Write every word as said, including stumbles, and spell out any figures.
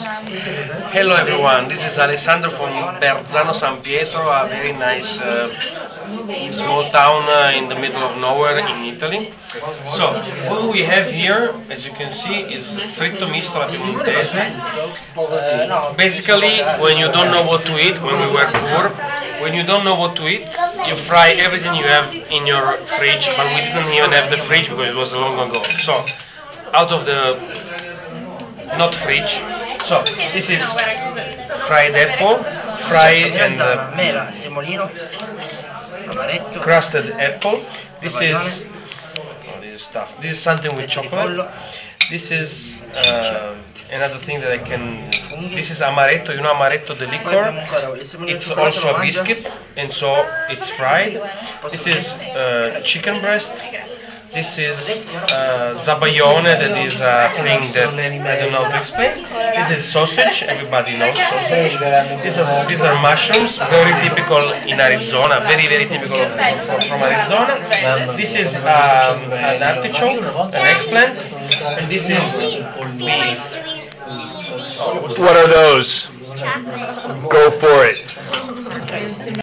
Hello everyone, this is Alessandro from Berzano San Pietro, a very nice uh, small town uh, in the middle of nowhere in Italy. So, what we have here, as you can see, is fritto misto alla piemontese. Uh, basically, when you don't know what to eat, when we were poor, when you don't know what to eat, you fry everything you have in your fridge, but we didn't even have the fridge because it was long ago. So, out of the not fridge. So this is fried apple, fried and uh, crusted apple. This is oh, this is stuff. This is something with chocolate. This is uh, another thing that I can. This is amaretto. You know amaretto, the liquor. It's also a biscuit, and so it's fried. This is uh, chicken breast. This is uh, zabaione, that is a thing that I don't know how to explain. This is sausage, everybody knows sausage. These are, these are mushrooms, very typical in Arizona, very very typical from, from Arizona. This is um, an artichoke, an eggplant, and this is beef. What are those? Go for it.